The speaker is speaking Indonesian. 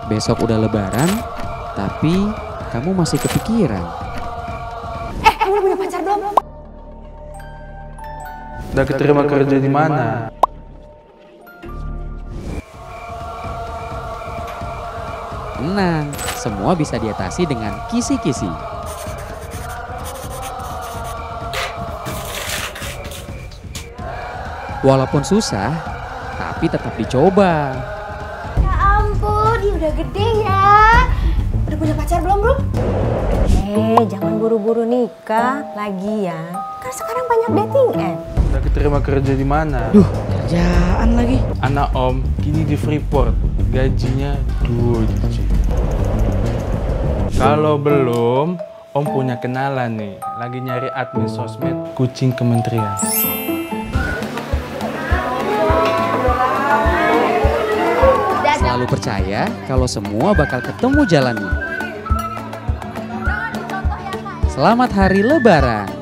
Besok udah lebaran, tapi kamu masih kepikiran. Kamu udah punya pacar belum? Udah keterima kerja di mana? Tenang, semua bisa diatasi dengan kisi-kisi. Walaupun susah, tapi tetap dicoba. Ya ampun, dia udah gede ya. Udah punya pacar belum, Bro? Jangan buru-buru nikah. Lagian, kan sekarang banyak dating app. Udah keterima kerja di mana? Duh, kerjaan lagi. Anak Om, kini di Freeport. Gajinya 2 digit. Kalau belum, Om punya kenalan nih. Lagi nyari admin sosmed kucing kementerian. Selalu percaya kalau semua bakal ketemu jalannya. Selamat Hari Lebaran.